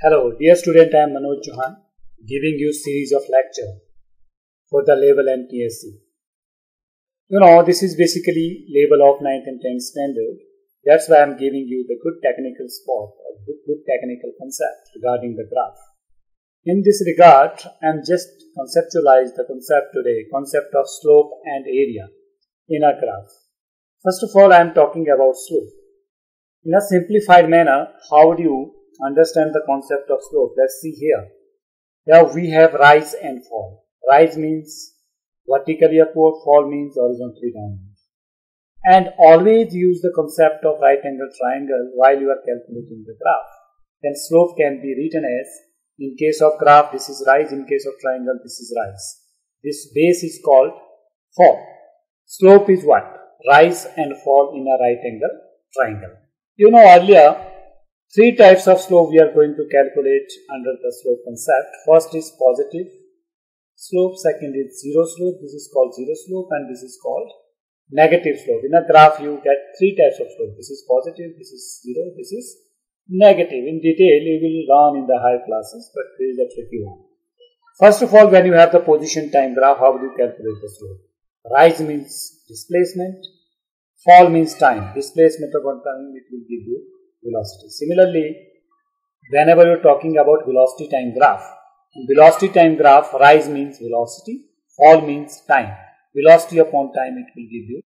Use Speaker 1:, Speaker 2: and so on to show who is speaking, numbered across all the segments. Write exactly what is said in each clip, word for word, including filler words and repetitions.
Speaker 1: Hello, dear student, I am Manoj Chauhan, giving you series of lecture for the level N T S C. You know, this is basically level of ninth and tenth standard. That's why I am giving you the good technical spot or good, good technical concept regarding the graph. In this regard, I am just conceptualize the concept today, concept of slope and area in a graph. First of all, I am talking about slope. In a simplified manner, how do you understand the concept of slope? Let's see here. Here we have rise and fall. Rise means vertically upward, fall means horizontally downward. And always use the concept of right angle triangle while you are calculating the graph. Then slope can be written as, in case of graph this is rise, in case of triangle this is rise. This base is called fall. Slope is what? Rise and fall in a right angle triangle. You know, earlier three types of slope we are going to calculate under the slope concept. First is positive slope, second is zero slope, this is called zero slope, and this is called negative slope. In a graph you get three types of slope. This is positive, this is zero, this is negative. In detail you will learn in the higher classes, but this is a tricky one. First of all, when you have the position time graph, how do you calculate the slope? Rise means displacement, fall means time. Displacement upon time, it will give you velocity. Similarly, whenever you are talking about velocity time graph, in velocity time graph, rise means velocity, fall means time. Velocity upon time, it will give you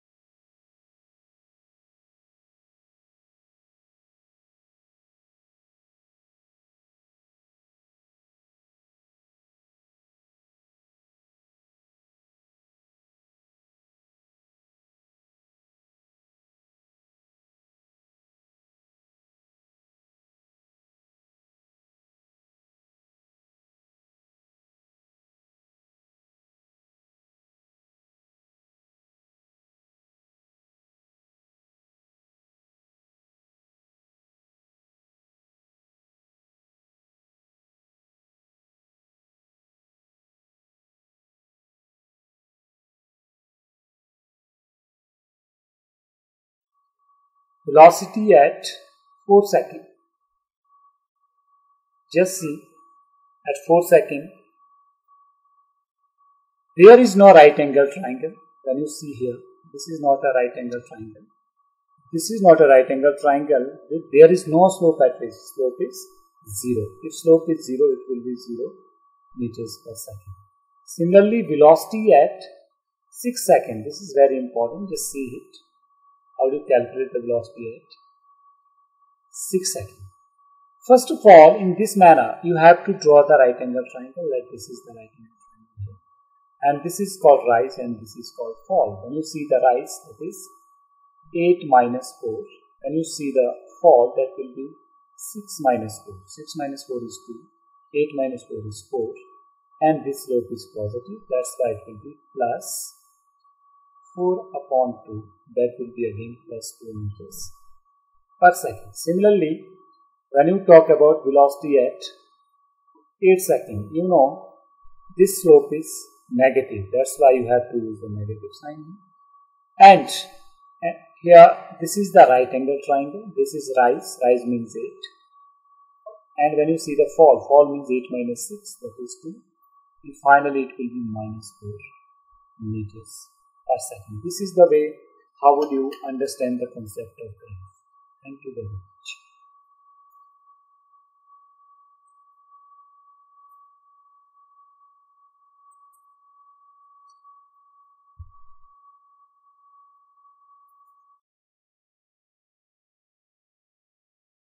Speaker 1: velocity at four seconds. Just see, at four seconds, there is no right angle triangle. When you see here, this is not a right angle triangle. This is not a right angle triangle. There is no slope at this. Slope is zero. If slope is zero, it will be zero meters per second. Similarly, velocity at six seconds. This is very important. Just see it. How do you calculate the velocity at six seconds? First of all, in this manner, you have to draw the right angle triangle. Like this is the right angle triangle. And this is called rise and this is called fall. When you see the rise, that is eight minus four. When you see the fall, that will be six minus four. six minus four is two. eight minus four is four. And this slope is positive. That's why it will be plus four upon two. That will be again plus two meters per second. Similarly, when you talk about velocity at eight seconds, you know this slope is negative. That's why you have to use the negative sign. And here, this is the right angle triangle. This is rise. Rise means eight. And when you see the fall, fall means eight minus six, that is two. And finally, it will be minus four meters per second. This is the way how would you understand the concept of graph. Thank you very much.